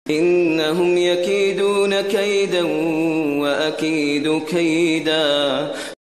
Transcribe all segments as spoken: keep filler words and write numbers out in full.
إنهم يكيدون كيدا وأكيد كيدا.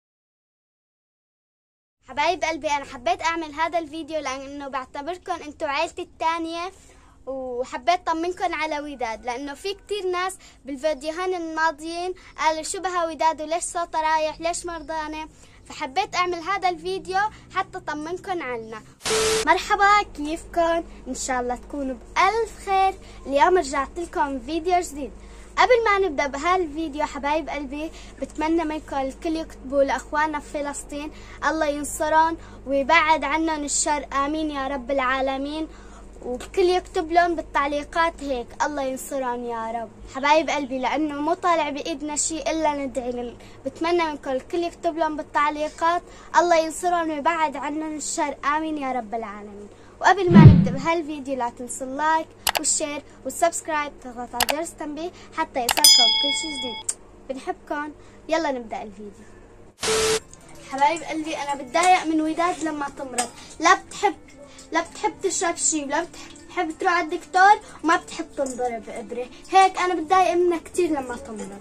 حبايب قلبي، أنا حبيت أعمل هذا الفيديو لأنه بعتبركم أنتوا عيلتي الثانية، وحبيت طمنكم على وداد لأنه في كتير ناس بالفيديوهين الماضيين قالوا شو بها وداد وليش صوتها رايح، ليش مرضانة، فحبيت أعمل هذا الفيديو حتى طمنكم عنا. مرحبا، كيفكم؟ إن شاء الله تكونوا بألف خير. اليوم رجعت لكم فيديو جديد. قبل ما نبدأ بهالفيديو حبايب قلبي، بتمنى منكم الكل يكتبوا لأخواننا في فلسطين الله ينصرهم ويبعد عنهم الشر، آمين يا رب العالمين. والكل يكتب لهم بالتعليقات هيك الله ينصرهم يا رب حبايب قلبي، لأنه مو طالع بإيدنا شيء إلا ندعي لهم. بتمنى منكم الكل يكتب لهم بالتعليقات الله ينصرهم ويبعد عنهم الشر، آمين يا رب العالمين. وقبل ما نبدأ بهالفيديو لا تنسوا اللايك والشير والسبسكرايب، تضغطوا على جرس التنبيه حتى يصلكم كل شيء جديد. بنحبكم، يلا نبدأ الفيديو. حبايب قلبي، أنا بتضايق من وداد لما تمرض، لا بتحب لا بتحب تشرب شيء ولا بتحب تروح على الدكتور وما بتحب تنضرب بإبرة، هيك أنا بتضايق منها كتير لما تمرض.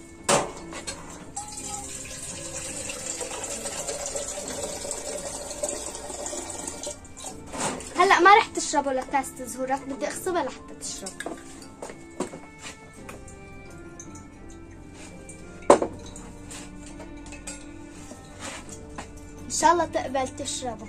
هلا ما رح تشربوا لكاسة زهورات، بدي اغصبها لحتى تشرب. ان شاء الله تقبل تشربه.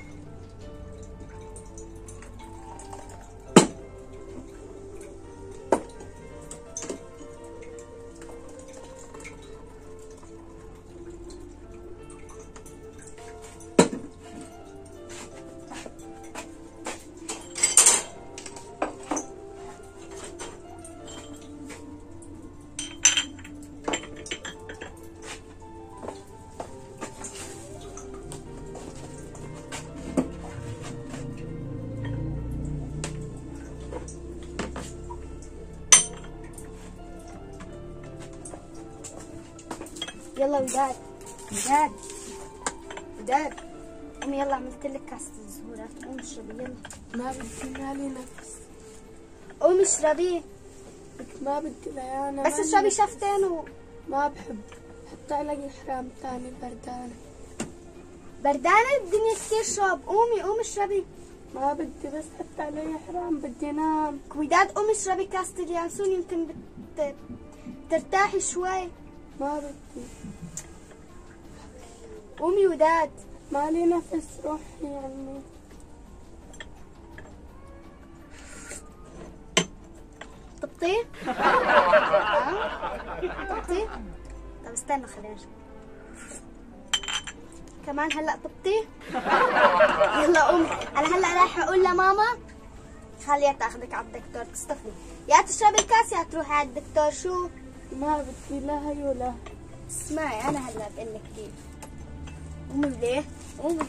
يلا وداد وداد وداد قومي يلا، عملت لك كاسة الزهورات، قومي اشربي يلا. ما بدي، مالي نفس. قومي اشربي. ما بدي ليانا، بس اشربي شفتين و ما بحب حتى الاقي حرام تاني بردانة. بردانة الدنيا كثير شرب، قومي قومي اشربي. ما بدي، بس حتى علي حرام بدي انام. وداد قومي اشربي كاسة اليانسون يمكن بت... ترتاحي شوي. ما بدي. قومي وداد. مالي نفس، روحي يعني. طبطي؟ طبطي؟ طب استنى خلينا نشوف. كمان هلا طبطي؟ يلا قومي، انا هلا رايحة اقول لماما خليها تاخذك على الدكتور تصطفي، يا تشربي الكاس يا تروحي على الدكتور. شو؟ ما بدي لا هي ولا. اسمعي انا هلا بقول لك كيف. قومي ليه؟ قومي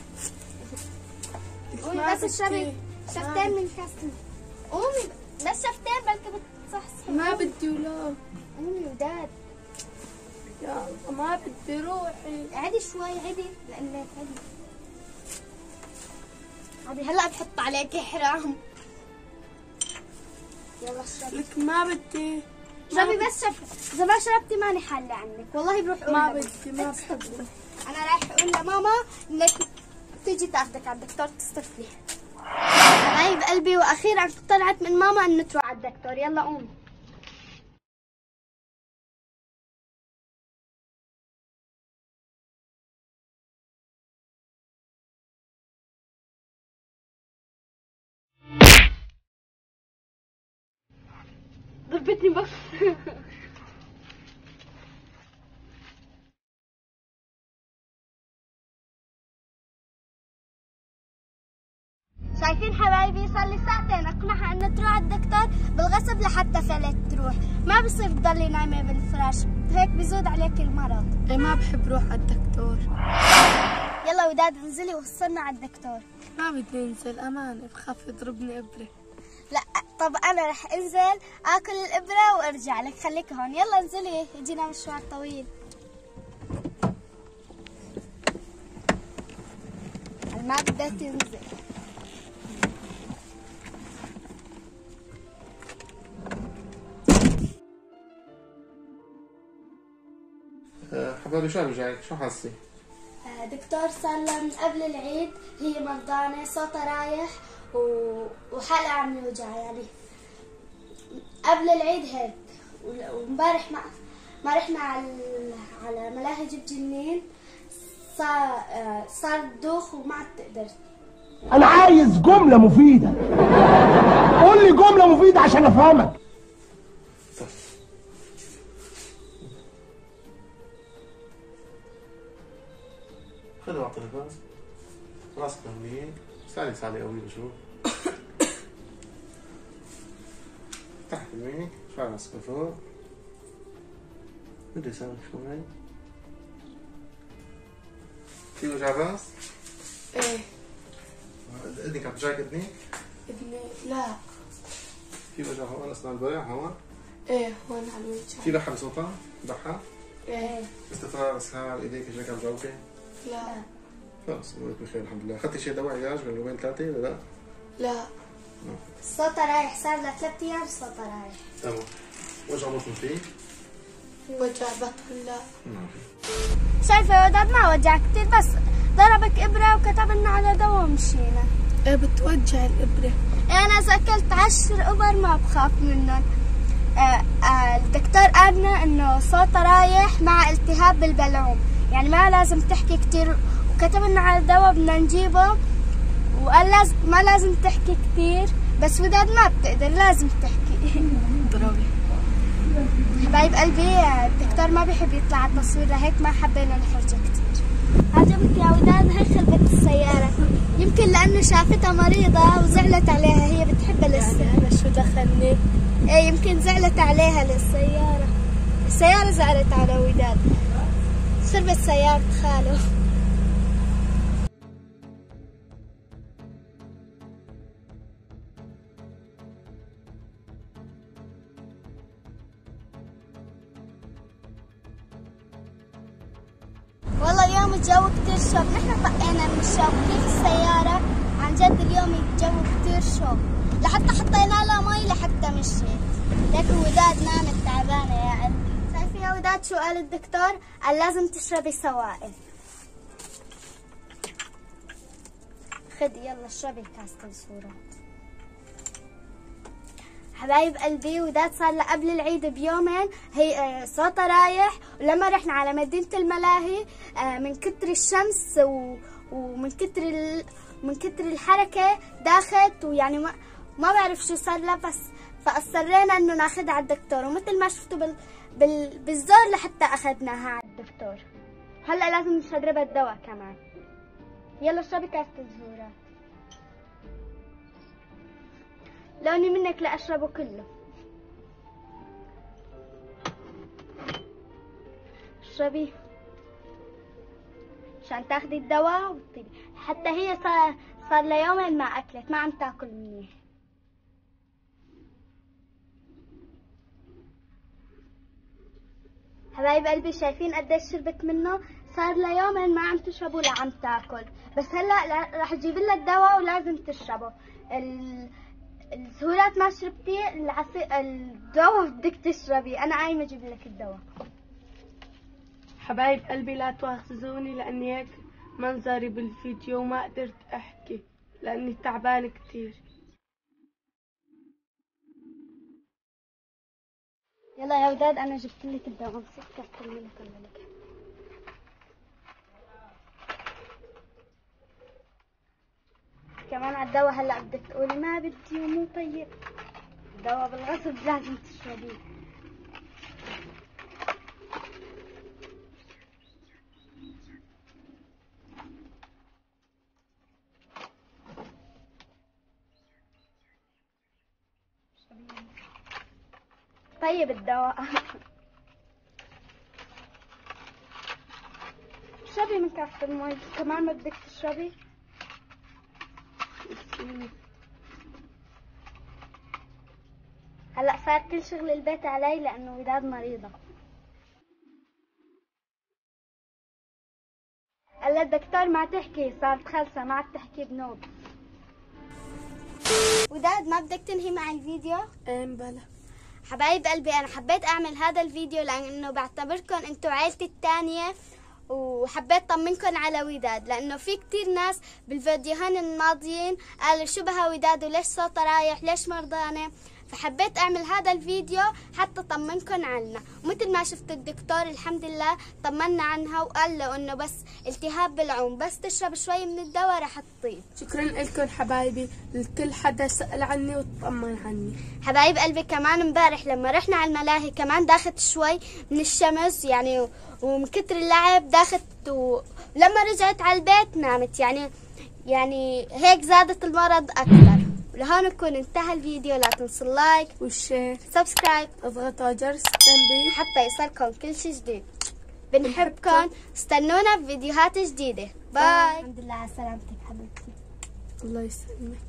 قومي بس اشربي شفتين من الكاس. قومي بس شفتين بلكي بتصحصحي. ما بدي ولا. قومي وداد. يا الله ما بدي، روحي. عدي شوي، عدي لانك عدي عدي هلا بحط عليكي حرام. يلا اشربي. لك ما بدي. اشربي بس شربي، اذا ما شربتي ماني حالة عنك والله بروح اقول ما لماما. بدي، ما بحب. انا رايح اقول لماما انك تيجي تاخذك على الدكتور تستفلي. حبايب قلبي، واخيرا طلعت من ماما انه تروح على الدكتور. يلا قومي. ضربتني بس. شايفين حبايبي، صار لي ساعتين اقنعها انه تروح على الدكتور بالغصب لحتى فلت تروح، ما بصير تضلي نايمه بالفراش، هيك بزود عليك المرض. ايه ما بحب روح على الدكتور. يلا وداد انزلي ووصلنا على الدكتور. ما بدي انزل، امانه بخاف يضربني ابره. لا طب انا رح انزل اكل الابره وارجع لك، خليك هون. يلا انزلي، يجينا مشوار طويل. ما بدها تنزل. حبايبي شو وجعك؟ شو حاسة؟ دكتور صار لها من قبل العيد هي مرضانة، صوتها رايح و... وحالها عم يوجع يعني قبل العيد هيك. وامبارح ما ما رحنا على على ملاهي جيب جنين، صار صار دوخ وما عاد تقدر. أنا عايز جملة مفيدة. قول لي جملة مفيدة عشان أفهمك. خذوا اعطي نفس، راسك منيح، سالي سالي قوي بشوف. تحت منيح، شوي راسك لفوق. بدي اسوي شوي. في وجع راس؟ ايه. اذنك عم توجعك اذنك؟ ابني لا. في وجع هون اثناء البلع هون؟ ايه هون عم يوجع. في بحة بصوتها؟ بحة؟ ايه. استفراغ اسهال ايديك رجليك عم توجعوكي؟ لا. خلص امورك بخير الحمد لله، اخذتي شيء دواء علاج من يومين ثلاثة ولا لا؟ لا. صوتها رايح، صار لها ثلاث ايام صوتها رايح. تمام. وجع بطن فيه؟ وجع بطن لا. نعم. شايفة يا وداد ما وجع كثير، بس ضربك ابرة وكتب لنا على دواء ومشينا. ايه بتوجع الابرة. انا اذا اكلت عشر ابر ما بخاف منهم. آه آه الدكتور قال لنا انه صوتها رايح مع التهاب بالبلعوم، يعني ما لازم تحكي كثير، وكتب لنا على دواء بدنا نجيبه، وقال لازم ما لازم تحكي كثير، بس وداد ما بتقدر لازم تحكي. ضربي. حبايب قلبي الدكتور ما بيحب يطلع على التصوير، لهيك ما حبينا نحرجه كثير. عجبك يا وداد؟ هي خربت السيارة، يمكن لأنه شافتها مريضة وزعلت عليها، هي بتحبها للسيارة. أنا شو دخلني؟ ايه يمكن زعلت عليها للسيارة، السيارة زعلت على وداد، خربت سيارة خاله. والله اليوم الجو كتير شوب، نحن طقينا من الشوب، كيف السيارة؟ عن جد اليوم الجو كتير شوب، لحتى حطينا لها مي لحتى مشيت، لكن وداد نامت تعبانة يا قلبي. شايفة يا وداد شو قال الدكتور؟ قال لازم تشربي سوائل. خدي يلا اشربي كاسة الصورات. حبايب قلبي وداد صار لها قبل العيد بيومين هي صوتها رايح، ولما رحنا على مدينة الملاهي من كتر الشمس ومن كتر من كتر الحركة داخت، ويعني ما ما بعرف شو صار لها، بس فاصرينا انه ناخذها على الدكتور، ومثل ما شفتوا بال بال بالزور لحتى اخذناها على الدكتور. هلا لازم نشربها الدواء كمان. يلا اشربي كاسة الزهورات. لوني منك لأشربه كله. اشربي عشان تاخدي الدواء وتطيري. حتى هي صار صار لها يومين ما أكلت، ما عم تاكل منيح. حبايب قلبي شايفين قديش شربت منه؟ صار لها يومين ما عم تشرب ولا عم تاكل، بس هلا راح اجيب لها الدواء ولازم تشربه. ال... الزهورات ما شربتي، العصير الدواء بدك تشربي، انا قايمه اجيب لك الدواء. حبايب قلبي لا تواخذوني لاني هيك منظري بالفيديو وما قدرت احكي لاني تعبانه كثير. يلا يا وداد انا جبت لك الدواء، امسك كفر لك ولا لك. كمان على الدواء هلا بدك تقولي ما بدي ومو طيب، الدواء بالغصب لازم تشربيه. طيب الدواء. اشربي من كاسة المي، كمان ما بدك تشربي؟ هلا صار كل شغل البيت علي لانه وداد مريضة. قال الدكتور ما تحكي، صارت خلصة ما عاد تحكي بنوب. وداد ما بدك تنهي مع الفيديو؟ ايه بلا. حبايب قلبي انا حبيت اعمل هذا الفيديو لانه بعتبركم انتوا عيلتي الثانيه، وحبيت طمنكم على وداد لانه في كتير ناس بالفيديوهين الماضيين قالوا شو بها وداد وليش صوتها رايح ليش مرضانه، فحبيت اعمل هذا الفيديو حتى طمنكم عنها. ومثل ما شفت الدكتور الحمد لله طمنا عنها وقال له انه بس التهاب بالعوم، بس تشرب شوي من الدواء رح تطيب. شكرا لكم حبايبي، لكل حدا سأل عني وطمن عني. حبايب قلبي كمان امبارح لما رحنا على الملاهي كمان داخت شوي من الشمس يعني، ومن كتر اللعب داخت، ولما رجعت على البيت نامت يعني يعني هيك زادت المرض اكثر. ولهون يكون انتهى الفيديو، لا تنسوا اللايك والشير سبسكرايب اضغطوا جرس التنبيه حتى يصلكم كل شيء جديد. بنحبكم، استنونا بفيديوهات جديدة. باي. الحمد لله على سلامتك حبيبتي. الله يسلمك.